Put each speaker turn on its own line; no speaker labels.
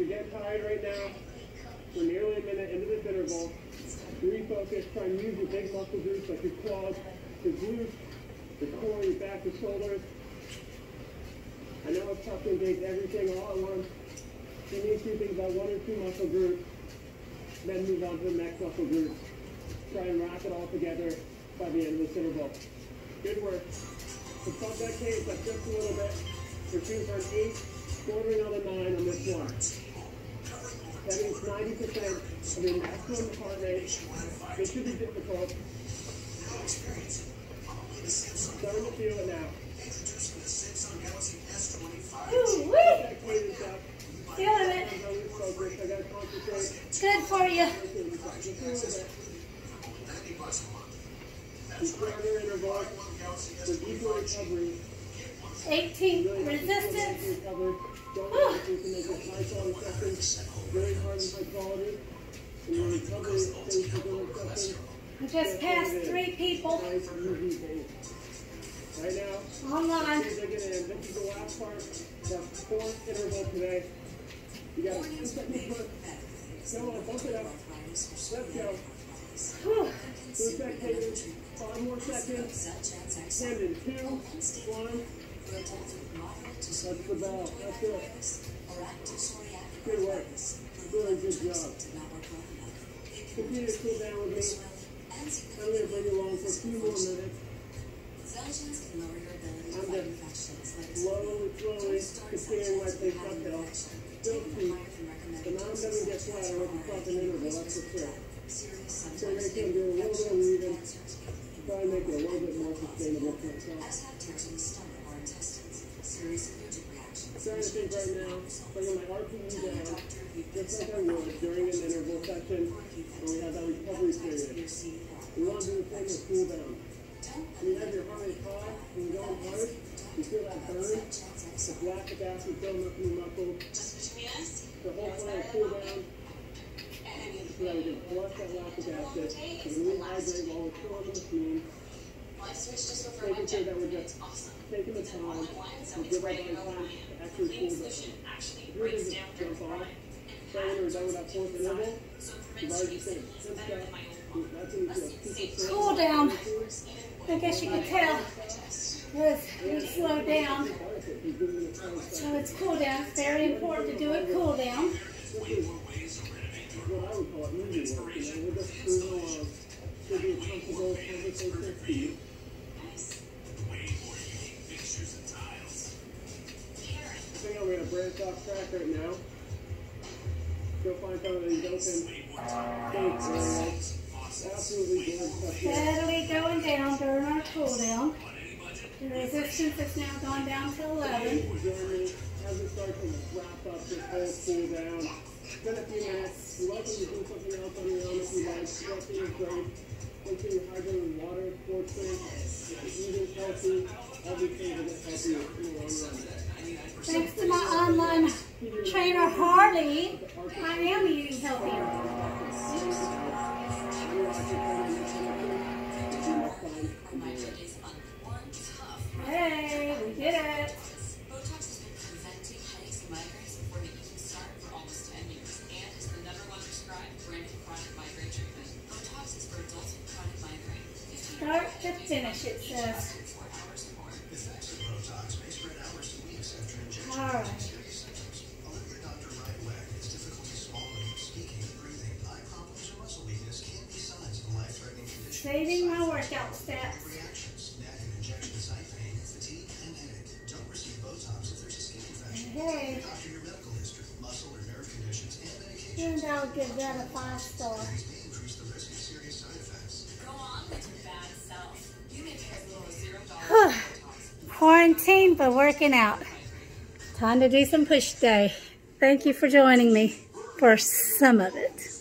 So get tired right now. We're nearly a minute into this interval. Refocus, try and use your big muscle groups like your quads, your glutes, your core, your back, your shoulders. I know it's tough to engage everything all at once. You need to think about 1 or 2 muscle groups, then move on to the next muscle group. Try and wrap it all together by the end of this interval. Good work. So bump that cage up just a little bit. We're shooting for an 8, bordering on a 9 on this one. That means 90% of your maximum heart rate. This should be difficult. Starting to feel it now.
Feeling it. Good for you.
Interval with equal recovery.
18 resistance.
Very hard and high quality. And your recovery stays for good session.
We just passed 3 people.
Nice, easy pace. Right now,
online.
dig it in. This is the last part of our 4th interval today. You got a 2-second push. Come on, bump it up. Let's go. 2 seconds. 5 more seconds. 10 in 2, 1. That's the ball. That's it. Good work. Really good job. Continue to cool down with me. I'm going to bring you along for a few more minutes. I'm just slowly continuing my pace uphill. Still steep, but now I'm going to get flatter with the proper interval, that's for sure. So I'm going to do a little bit of weaving, try and make it a little bit more sustainable for myself. Starting to think right now, bringing my RPE down, just like I would during an interval session when we have that recovery period. We want to do the thing with cool down. When you have your heart rate high, when you're going hard, you feel that burn, the lactic acid building up in your muscles. The whole point of cool down so that we can flush that lactic acid, so we rehydrate while we're still on the machine, making sure that we're just taking the time to give our body time to actually cool down. If you're going to just jump off, say when we're done with that 4th interval, you've already just taken 10 steps.
Cool down. I guess you can tell we slowed down. So it's cool down. It's very important to do a cool down.
What I would call it movie work, you know, we're just cruising along, should be a comfortable conversation speed. I think I'm going to branch off track right now. Go find some of these open gates areas. Absolutely good.
Steadily going down during our cool down. The resistance is now gone down to 11.
As we start to wrap up this whole cool down, it's been a few minutes. You're welcome to do something else on your own if you like. Stretching is great. Make sure you're hydrating with water, sports drinks. If you're eating healthy, all these things will get healthier in the long run.
Thanks to my online trainer Harley, I am eating healthier. Hey, we did it.
Botox has been preventing headaches and migraines before they even start for almost 10 years and is the #1 prescribed branded chronic migraine treatment. Botox is for adults with chronic migraine.
Start to finish, it says. All right. Saving my workout stats. Hey. And I'll give that a 5-star.
Go on with your bad self. You may pay as little as $0.
Quarantine, but working out. Time to do some push day. Thank you for joining me for some of it.